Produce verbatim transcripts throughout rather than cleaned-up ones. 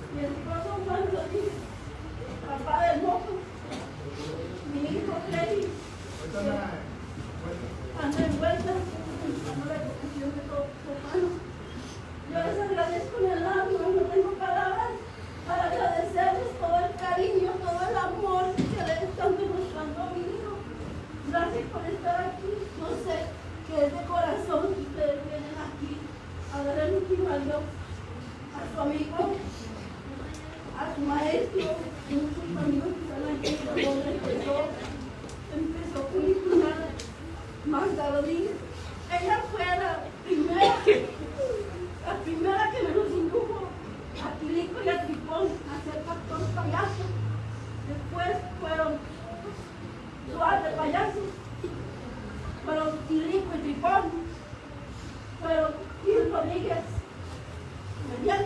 Mi esposo Juan Rodríguez, papá del mozo, mi hijo Freddy, anda en vuelta, buscando la protección de todos sus hermanos. Yo les agradezco en el alma, no tengo palabras para agradecerles todo el cariño, todo el amor que le están demostrando a mi hijo. Gracias por estar aquí. No sé que es de corazón que ustedes vienen aquí a dar el último adiós a su amigo, a su maestro, y muchos amigos que están aquí, donde empezó, empezó con mi cuñada Magda Rodríguez. Ella fue la primera, la primera que me los indujo a Tilico y a Tripón a ser pastor payaso. Después fueron Duarte de payasos, fueron Tilico y Tripón, fueron Gil Rodríguez, Meriel,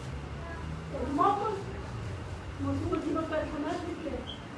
los mocos, los últimos personajes que,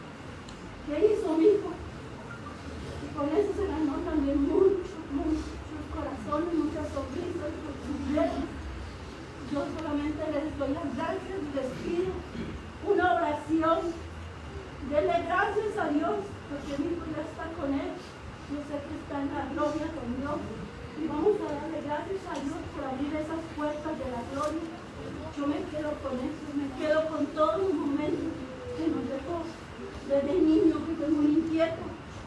que hizo mi hijo. Y con eso se ganó también muchos, muchos corazones, muchas sonrisas, muchos cumpleaños. Yo solamente les doy las gracias y les pido una oración. Denle gracias a Dios, porque mi hijo ya está con él. Yo sé que está en la gloria con Dios. Y vamos a darle gracias a Dios por abrir esas puertas de la gloria. Yo me quedo con eso, me quedo con todos los momentos que nos dejó desde niño, que fue muy inquieto.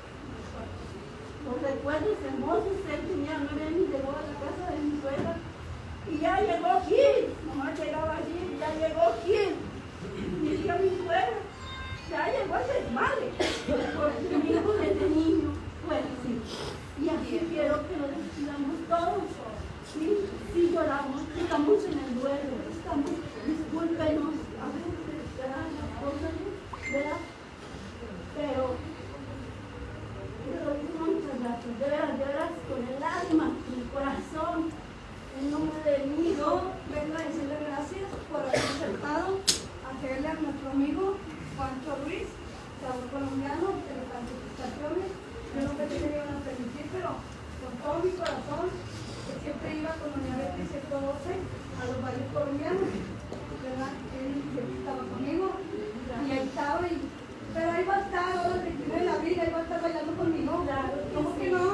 Los recuerdos hermosos, él tenía nueve años y llegó a la casa de mi suegra. Y ya llegó Gil, nomás llegaba allí, ya llegó Gil. Y decía mi suegra, ya llegó el desmadre, porque mi hijo desde niño fue así. Y así quiero que nos despidamos todos. Sí, sí lloramos, estamos en el duelo, estamos, discúlpenos, a veces ¿verdad? Las cosas, ¿verdad? Pero, pero muchas gracias, de verdad, de verdad, con el alma, con el corazón, en nombre de mi hijo, vengo a decirle gracias por haber aceptado hacerle a nuestro amigo Juancho Ruiz, sabor colombiano, de las participaciones. Yo no pensé que me iban a permitir, pero con todo mi corazón, que siempre iba con doña Beatriz ciento doce a los bailes colombianos, ¿verdad? Él siempre estaba conmigo y ahí estaba, y, pero ahí va a estar, ahora que tiene la vida, ahí va a estar bailando conmigo. Claro, ¿cómo que no?